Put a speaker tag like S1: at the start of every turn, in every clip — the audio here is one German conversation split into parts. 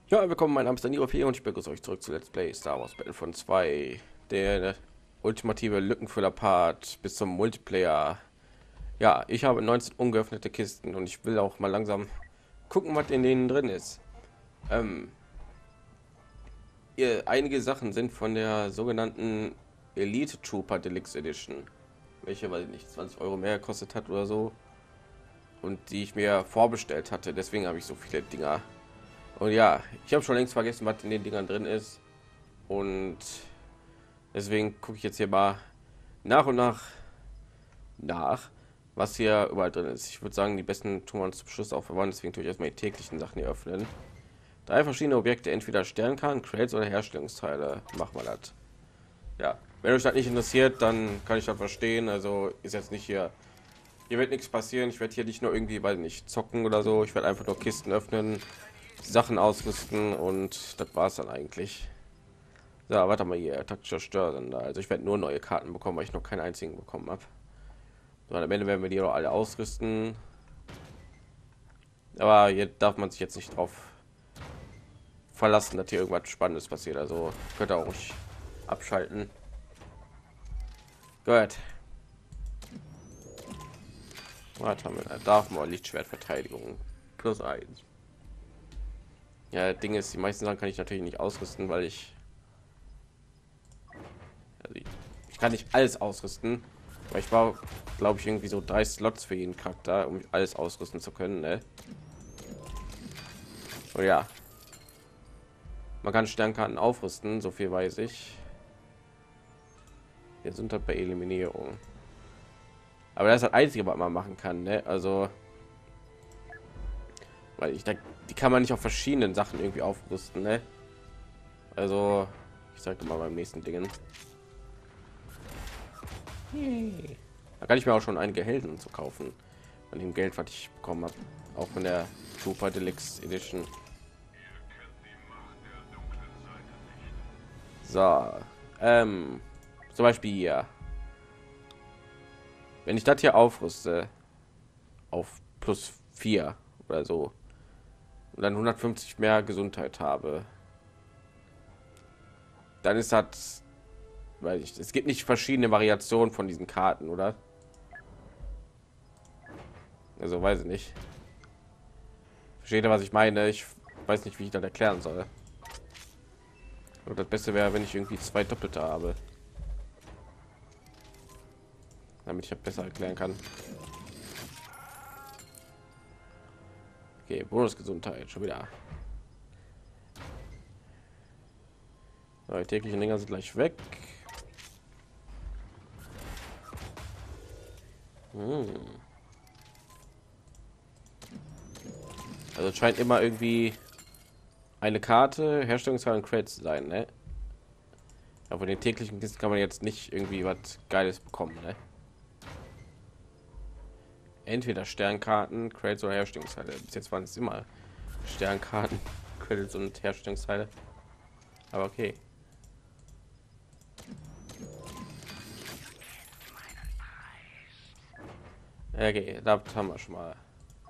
S1: Ja, willkommen, mein Name ist Daniel hier und ich begrüße euch zurück zu Let's Play Star Wars Battlefront 2, der ultimative Lückenfüller-Part bis zum Multiplayer. Ja, ich habe 19 ungeöffnete Kisten und ich will auch mal langsam gucken, was in denen drin ist. Ähm, einige Sachen sind von der sogenannten Elite Trooper Deluxe Edition, welche, weil nicht 20 Euro mehr gekostet hat oder so, und die ich mir vorbestellt hatte. Deswegen habe ich so viele Dinger. Und ja, ich habe schon längst vergessen, was in den Dingern drin ist. Und deswegen gucke ich jetzt hier mal nach und nach, was hier überall drin ist. Ich würde sagen, die besten tun wir uns zum Schluss aufbewahren. Deswegen tue ich erstmal die täglichen Sachen hier öffnen. Drei verschiedene Objekte, entweder Sternkarten, Crates oder Herstellungsteile. Machen wir das. Ja, wenn euch das nicht interessiert, dann kann ich das verstehen. Also ist jetzt nicht hier wird nichts passieren. Ich werde hier nicht nur irgendwie, weil nicht zocken oder so. Ich werde einfach nur Kisten öffnen, Sachen ausrüsten, und das war es dann eigentlich. So, warte mal hier, taktischer Störsender. Also ich werde nur neue Karten bekommen, weil ich noch keinen einzigen bekommen habe. So, am Ende werden wir die auch alle ausrüsten. Aber hier darf man sich jetzt nicht drauf verlassen, dass hier irgendwas Spannendes passiert. Also könnt ihr auch ruhig abschalten. Gut. Was haben wir da? Darf man Lichtschwertverteidigung plus 1. Ja, das Ding ist, die meisten Sachen kann ich natürlich nicht ausrüsten, weil ich kann nicht alles ausrüsten. Weil ich war, glaube ich, irgendwie so 3 Slots für jeden Charakter, um alles ausrüsten zu können. Ne? Oh ja, man kann Sternkarten aufrüsten, so viel weiß ich. Wir sind halt bei Eliminierung. Aber das ist das Einzige, was man machen kann. Ne? Also, weil die kann man nicht auf verschiedenen Sachen irgendwie aufrüsten. Ne? Also, ich sage mal beim nächsten Dingen. Da kann ich mir auch schon einige Helden zu kaufen an dem Geld, was ich bekommen habe, auch von der Super Deluxe Edition. So, zum Beispiel hier, wenn ich das hier aufrüste auf plus 4 oder so und dann 150 mehr Gesundheit habe, dann ist das, weiß ich, es gibt nicht verschiedene Variationen von diesen Karten, oder? Also weiß ich nicht. Versteht ihr, was ich meine? Ich weiß nicht, wie ich das erklären soll. Und das Beste wäre, wenn ich irgendwie 2 Doppelte habe, damit ich das besser erklären kann. Okay, Bonusgesundheit schon wieder. So, die täglichen Dinger sind gleich weg. Also es scheint immer irgendwie eine Karte, Herstellungszahl und Credits zu sein, ne? Aber von den täglichen Kisten kann man jetzt nicht irgendwie was Geiles bekommen, ne? Entweder Sternkarten, Credits oder Herstellungsteile. Bis jetzt waren es immer Sternkarten, Credits und Herstellungsteile. Aber okay. Okay, da haben wir schon mal.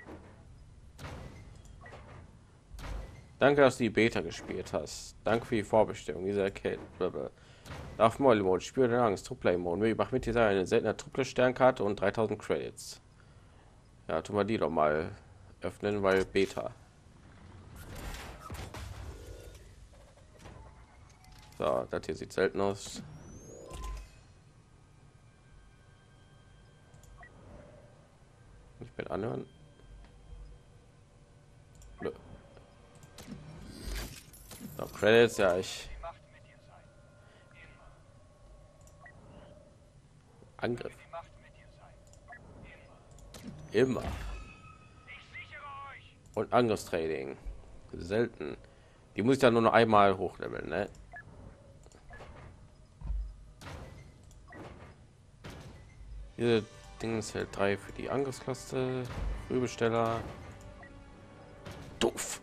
S1: Danke, dass du die Beta gespielt hast. Danke für die Vorbestellung dieser Erkenntnis. Auf Moll Mode, spüre den Angst, Truppler Mode. Wir machen mit dieser eine seltene Truppler Sternkarte und 3000 Credits. Ja, tun wir die doch mal öffnen, weil Beta. So, das hier sieht selten aus. Ich bin anhören. Nö. So, Credits, ja, Angriff. Immer. Und Angriffstraining. Selten. Die muss ich dann nur noch einmal hochleveln, ne? Diese Dinge hält 3 für die Angriffsklasse. Frühbesteller. Doof.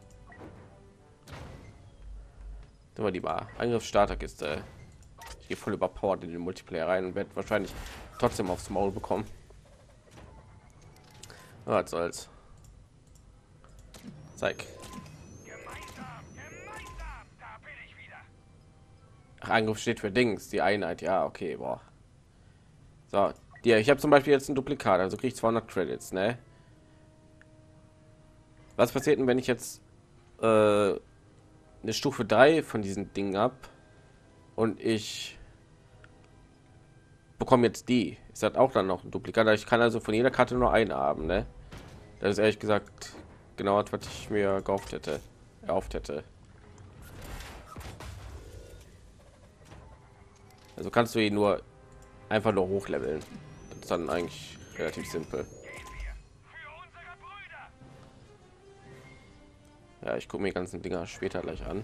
S1: Da war die Bar. Angriffsstarterkiste. Ich gehe voll überpowered in den Multiplayer rein und werde wahrscheinlich trotzdem aufs Maul bekommen. Was soll's. Zeig. Ach, Angriff steht für Dings, die Einheit. Ja, okay, boah. So, ja, ich habe zum Beispiel jetzt ein Duplikat, also kriege ich 200 Credits, ne? Was passiert denn, wenn ich jetzt eine Stufe 3 von diesen Dingen ab und ich bekomme jetzt die? Ist das auch dann noch ein Duplikat? Ich kann also von jeder Karte nur eine haben, ne? Das ist ehrlich gesagt genau das, was ich mir gehofft hätte, erhofft hätte. Also kannst du ihn nur einfach nur hochleveln. Das ist dann eigentlich relativ simpel. Ja, ich gucke mir die ganzen Dinger später gleich an.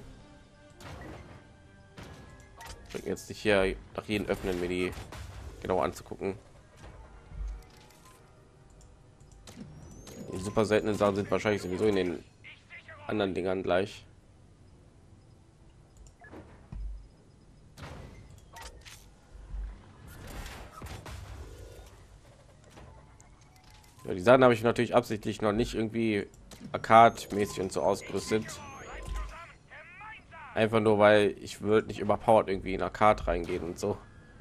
S1: Bringt jetzt nicht hier nach jedem Öffnen mir die genau anzugucken. Die super seltenen Sachen sind wahrscheinlich sowieso in den anderen Dingern gleich. Ja, die Sachen habe ich natürlich absichtlich noch nicht irgendwie Arcade-mäßig und so ausgerüstet. Einfach nur, weil ich würde nicht überpowered irgendwie in Arcade reingehen und so.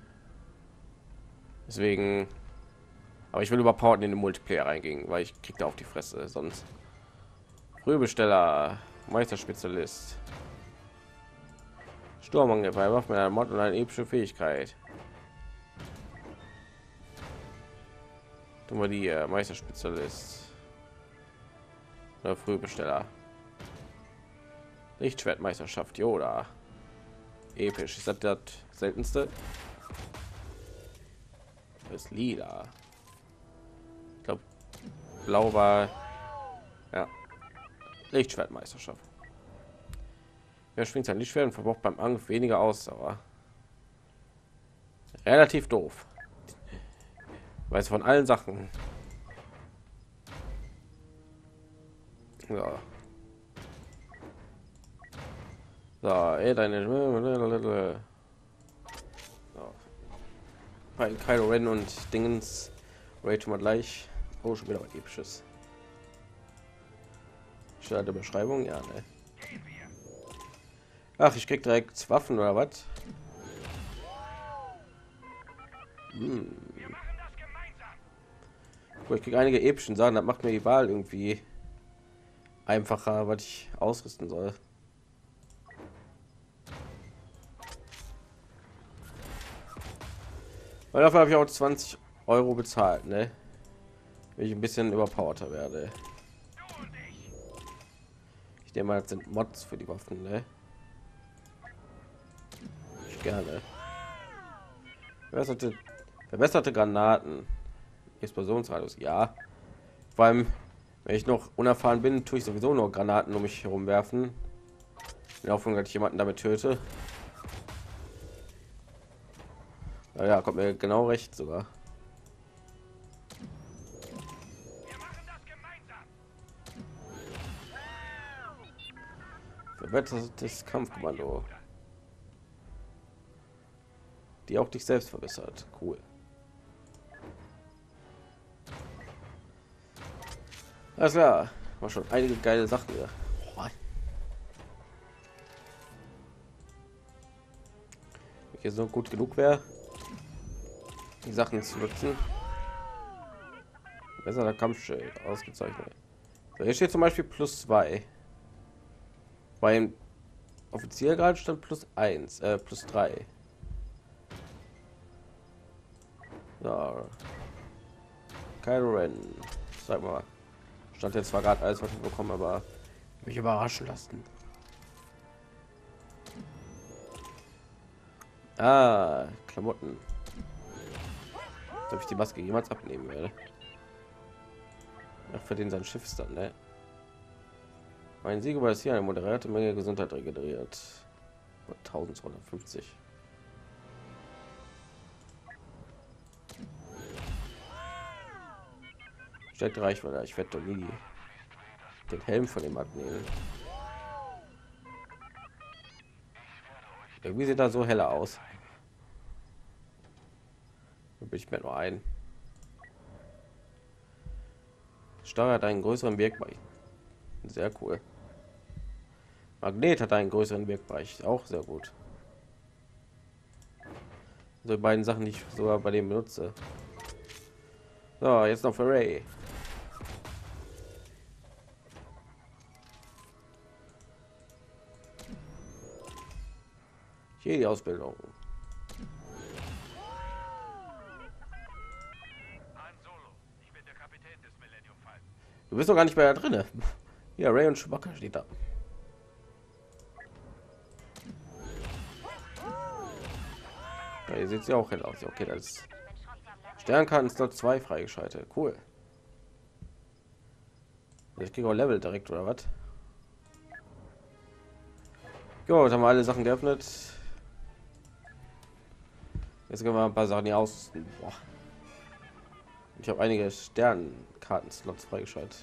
S1: Deswegen, aber ich will überpowered in den Multiplayer reingehen, weil ich krieg da auf die Fresse sonst. Frühbesteller, Meisterspezialist, Sturmangriff bei Waffen mit einer Mod und eine epische Fähigkeit. Tun wir die Meisterspezialist oder Frühbesteller. Lichtschwertmeisterschaft, Yoda. Episch. Ist das seltenste? Das ist lila. Ich glaube, blau war ja Lichtschwertmeisterschaft. Wer schwingt sein Lichtschwert und verbraucht beim Angriff weniger Ausdauer. Relativ doof. Weiß von allen Sachen. Ja. So, deine so. Bei Kylo Ren und Dingens rate mal gleich. Oh, schon wieder was episches. Starte Beschreibung, ja, ne? Ach, ich krieg direkt Waffen oder was? Ich krieg einige epischen Sachen, das macht mir die Wahl irgendwie einfacher, was ich ausrüsten soll. Weil dafür habe ich auch 20 Euro bezahlt, ne? Wenn ich ein bisschen überpowerter werde. Ich denke mal, das sind Mods für die Waffen, ne? Ich gerne. Verbesserte Granaten. Explosionsradius, ja. Vor allem, wenn ich noch unerfahren bin, tue ich sowieso nur Granaten um mich herum werfen. In der Hoffnung, dass ich jemanden damit töte. Ja, kommt mir genau recht sogar. Verbessertes Kampfkommando. Die auch dich selbst verbessert. Cool. Alles klar. War schon einige geile Sachen hier. Hier so gut genug wäre, die Sachen zu nutzen. Besser der Kampfschild, ausgezeichnet. So, hier steht zum Beispiel +2. Beim offiziell gerade stand +1, +3. So. Kylo Ren. Sag mal. Stand jetzt zwar gerade alles, was ich bekommen, aber mich überraschen lassen. Ah, Klamotten. Ob ich die Maske jemals abnehmen werde. Ach, für den sein Schiff ist dann, ne? Mein Sieg war es hier eine moderierte Menge Gesundheit regeneriert. 1250. Stärkt Reichweite. Ich werde doch nie den Helm von dem abnehmen. Irgendwie sieht da so heller aus. Da bin ich mir nur ein. Steuert einen größeren Wirkbereich. Sehr cool. Magnet hat einen größeren Wirkbereich. Auch sehr gut. So die beiden Sachen, die ich sogar bei dem benutze. So, jetzt noch für Ray. Hier die Ausbildung. Du bist doch gar nicht mehr da drinne. Ja, Ray und Chewbacca steht da. Ja, hier sieht sie auch hell aus. Okay, das ist Sternkarten ist noch 2 freigeschaltet. Cool. Ich kriege auch Level direkt oder was? Gut, haben wir alle Sachen geöffnet. Jetzt können wir ein paar Sachen hier aus. Boah. Ich habe einige Sternkarten-Slots freigeschaltet.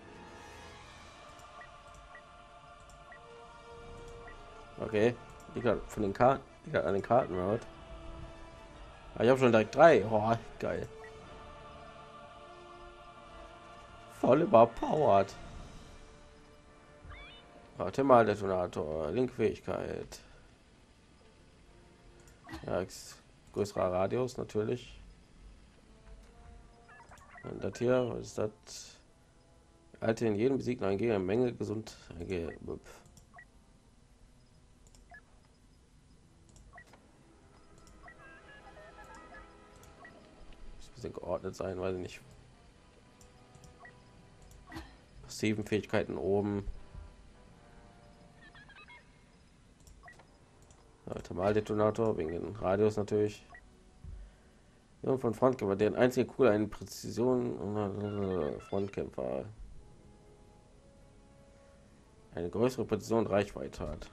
S1: Okay, liegt von den Karten, liegt an den Karten oder was? Ah, ich habe schon direkt 3. Oh, geil. Voll überpowered. Warte mal, Detonator, Linkfähigkeit. Ja, größerer Radius natürlich. Und das hier, was ist das? Alte in jedem besiegten ein Gegner Menge gesund. Bisschen geordnet sein, weiß ich nicht. Passiven Fähigkeiten oben. Thermaldetonator wegen den Radius natürlich. Ja, von Frontkämpfer, deren einzige Kugel eine Präzision und Frontkämpfer eine größere Präzision und Reichweite hat.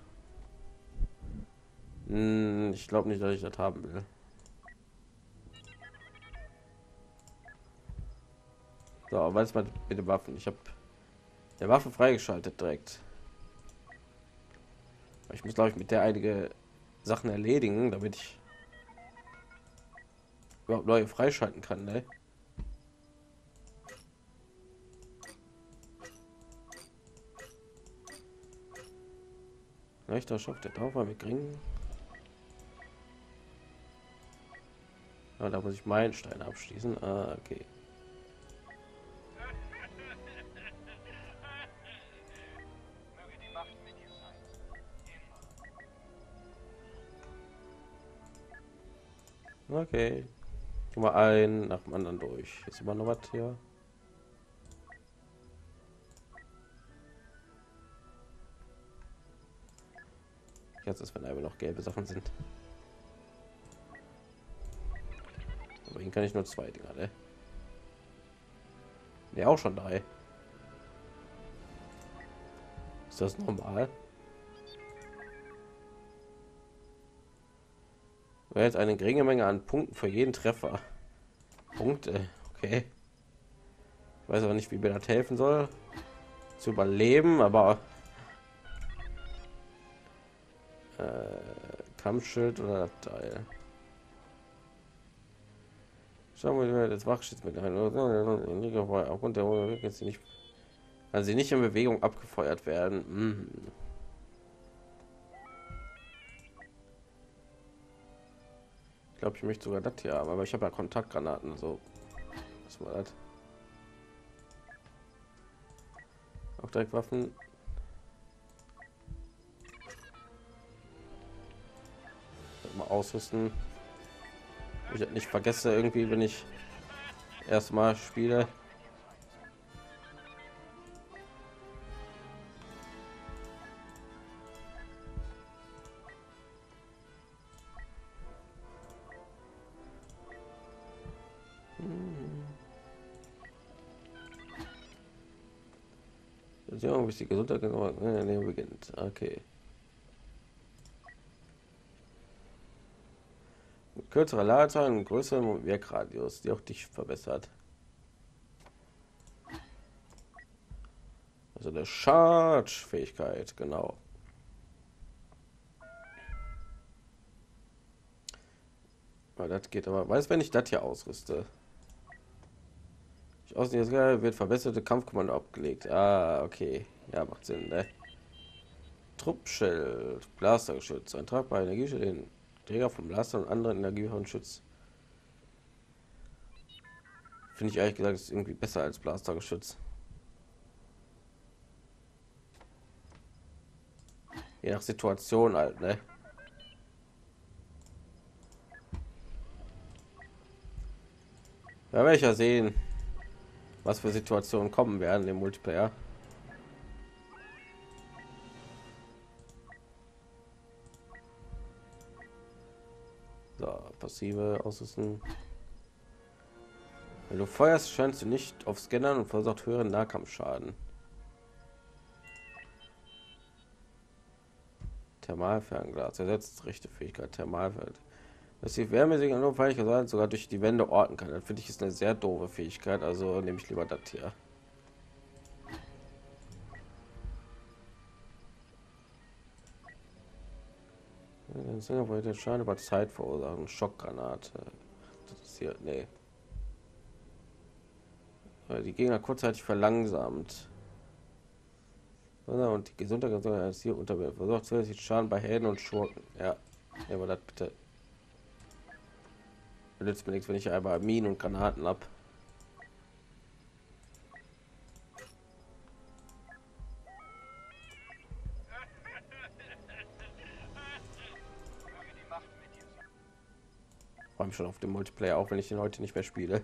S1: Ich glaube nicht, dass ich das haben will. So, was mal bitte Waffen? Ich habe der Waffe freigeschaltet direkt. Ich muss, glaube ich, mit der einige Sachen erledigen, damit ich überhaupt neue freischalten kann, ne? Leichter Schock, der Taufer mit Ringen. Ja, da muss ich Meilenstein abschließen. Ah, okay. Okay. Gehen wir ein nach dem anderen durch. Ist immer noch was hier. Jetzt ist, wenn einfach noch gelbe Sachen sind. Aber ihn kann ich nur 2 Dinger, ne? Ne, auch schon 3. Ist das normal? Jetzt eine geringe Menge an Punkten für jeden Treffer. Punkte, okay. Ich weiß aber nicht, wie mir das helfen soll, zu überleben, aber Kampfschild oder das Teil. Schauen wir mal das Wachschild mit ein. Aufgrund der jetzt nicht, kann sie nicht in Bewegung abgefeuert werden. Ich glaube, ich möchte sogar das hier haben, aber ich habe ja Kontaktgranaten, so. Was war das? Auch direkt Waffen. Mal ausrüsten. Ich das nicht vergesse irgendwie, wenn ich erstmal spiele. Ja, bis die Gesundheit beginnt. Okay. Kürzere Ladezeit und größeren Wirkradius, die auch dich verbessert. Also der Charge-Fähigkeit, genau. Weil das geht aber, weiß, wenn ich das hier ausrüste. Ich außen wird verbesserte Kampfkommando abgelegt. Ah, okay. Ja, macht Sinn, ne? Truppschild, Blastergeschütz, ein tragbarer Energieschild, den Träger vom Blaster und anderen Energiehorn schützt. Finde ich ehrlich gesagt ist irgendwie besser als Blastergeschütz. Je nach Situation halt, ne? Da werde ich ja sehen, was für Situationen kommen werden im Multiplayer. So, passive Ausrüsten. Wenn du feuerst, scheinst du nicht auf Scannern und verursacht höheren Nahkampfschaden. Thermalfernglas ersetzt rechte Fähigkeit Thermalfeld. Dass die Wärmesignal Fähigkeit sogar durch die Wände orten kann. Das finde ich ist eine sehr doofe Fähigkeit, also nehme ich lieber das hier. Den Schaden über Zeit verursachen. Schockgranate. Das ist hier, nee. Die Gegner kurzzeitig verlangsamt. Und die Gesundheit als hier unter versucht zusätzlich Schaden bei Helden und Schurken. Ja, nehmen wir das bitte. Nützt mir nichts, wenn ich einmal Minen und Granaten ab. Freue mich schon auf den Multiplayer, auch wenn ich den heute nicht mehr spiele.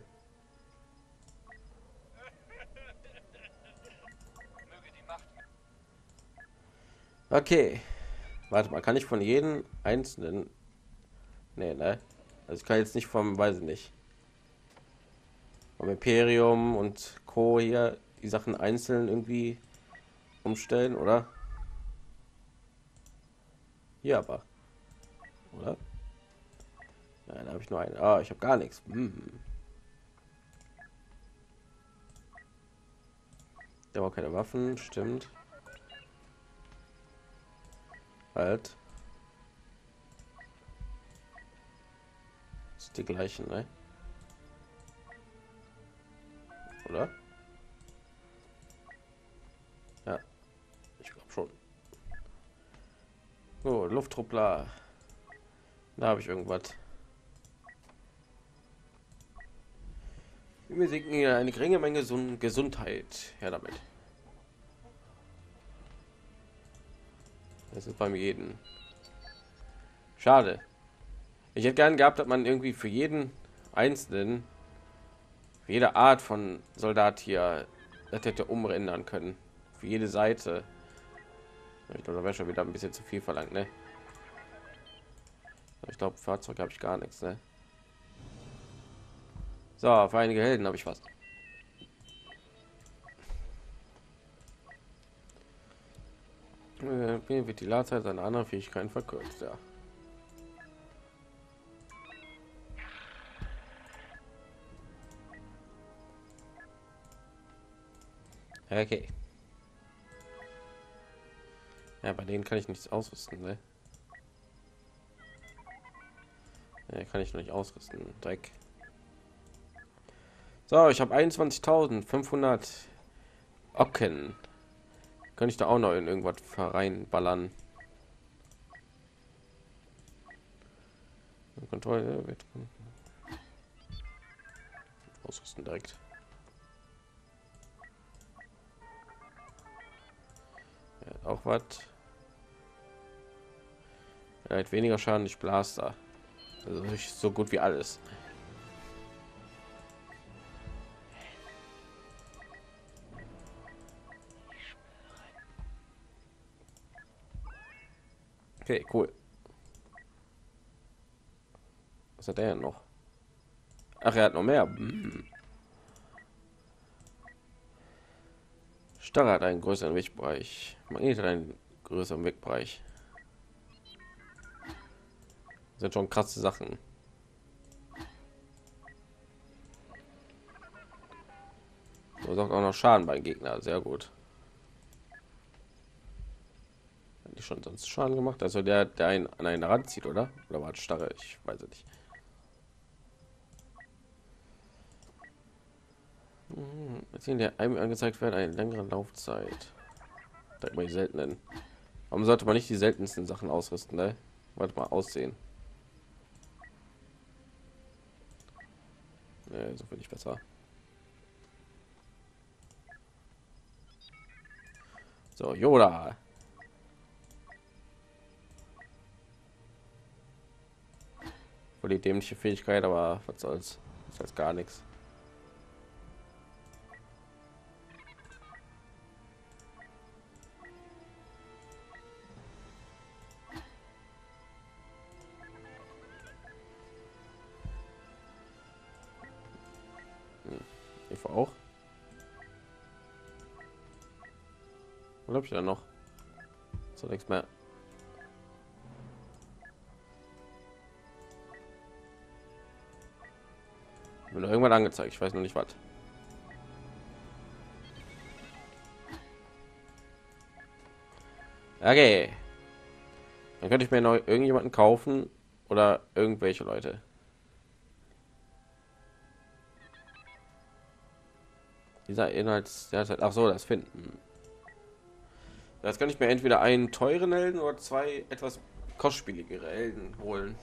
S1: Okay, warte mal, kann ich von jedem einzelnen, nee, ne, also ich kann jetzt nicht vom, weiß ich nicht, vom Imperium und Co. hier die Sachen einzeln irgendwie umstellen, oder? Hier aber, oder? Nein, da habe ich nur einen. Ah, ich habe gar nichts. Der war keine Waffen, stimmt. Halt. Das ist die gleichen, ne? Oder? Ja, ich glaube schon. So, Lufttruppler. Da habe ich irgendwas. Wir sinken hier eine geringe Menge Gesundheit. Her damit. Das ist beim jeden. Schade. Ich hätte gern gehabt, dass man irgendwie für jeden einzelnen, für jede Art von Soldat hier, das hätte umändern können. Für jede Seite. Ich glaube, da wäre schon wieder ein bisschen zu viel verlangt, ne? Ich glaube, Fahrzeug habe ich gar nichts, ne? So, für einige Helden habe ich was. Wird die Ladezeit seiner anderen Fähigkeiten verkürzt, ja. Okay. Ja, bei denen kann ich nichts ausrüsten, ne? Ja, kann ich noch nicht ausrüsten. Dreck. So, ich habe 21.500 Ocken. Kann ich da auch noch in irgendwas reinballern? Kontrolle wird ausrüsten direkt. Ja, auch was. Er hat weniger Schaden durch Blaster. Also nicht so gut wie alles. Okay, cool. Was hat er noch? Ach, er hat noch mehr. Starre hat einen größeren Wegbereich. Magnet hat einen größeren Wegbereich. Das sind schon krasse Sachen. So sagt auch noch Schaden beim Gegner. Sehr gut. Hat die schon sonst Schaden gemacht? Also der einen an einen Rand zieht, oder? Oder war es Starre? Ich weiß es nicht. Beziehen der einem angezeigt werden eine längere Laufzeit. Da mal die seltenen. Warum sollte man nicht die seltensten Sachen ausrüsten, ne? Warte mal, aussehen. So finde ich besser. So, Yoda. Voll die dämliche Fähigkeit, aber was soll's. Das heißt gar nichts. Ich auch. Was habe ich da noch? So nichts mehr. Mir irgendwann angezeigt. Ich weiß noch nicht was. Okay. Dann könnte ich mir noch irgendjemanden kaufen oder irgendwelche Leute. Dieser Inhalts, der hat, ach so, das finden. Jetzt kann ich mir entweder einen teuren Helden oder zwei etwas kostspieligere Helden holen.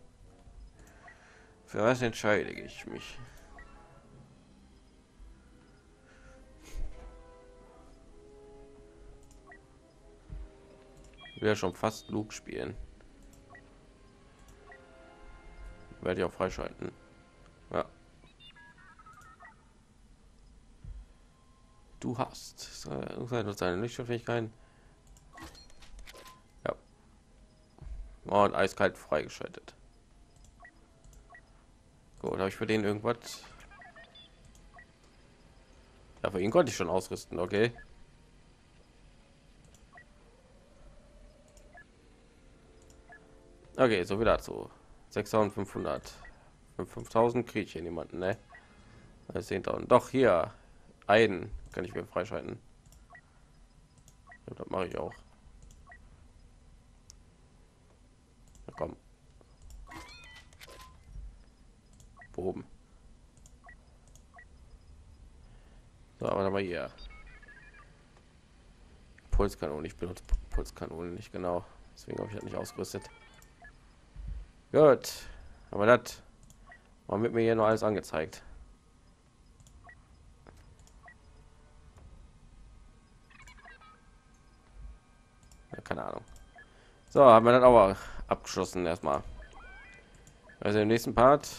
S1: Für was entscheide ich mich? Ich will ja schon fast Luke spielen. Werde ich auch freischalten. Ja. Du hast seine Lichtschwerfähigkeiten. Ja. Und eiskalt freigeschaltet. Gut, habe ich für den irgendwas? Ja, für ihn konnte ich schon ausrüsten, okay. Okay, so wieder dazu. 6.500. 5.000 kriege ich hier niemanden, ne? 10.000. Doch, hier. Einen kann ich mir freischalten. Ja, das mache ich auch. Na komm. Oben. So, aber mal hier. Pulskanone. Ich benutze Pulskanone nicht genau. Deswegen habe ich das nicht ausgerüstet. Gut. Aber das war mit mir hier nur alles angezeigt. Ja, keine Ahnung. So, haben wir das aber abgeschlossen erstmal. Also im nächsten Part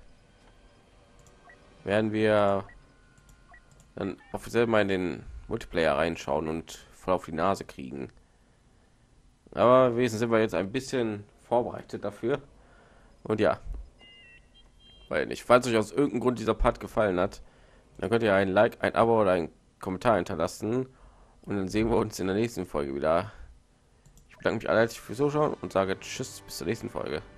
S1: werden wir dann offiziell mal in den Multiplayer reinschauen und voll auf die Nase kriegen. Aber wenigstens sind wir jetzt ein bisschen vorbereitet dafür. Und ja, weil nicht, falls euch aus irgendeinem Grund dieser Part gefallen hat, dann könnt ihr ein Like, ein Abo oder einen Kommentar hinterlassen. Und dann sehen wir uns in der nächsten Folge wieder. Ich bedanke mich alle herzlich fürs Zuschauen und sage Tschüss, bis zur nächsten Folge.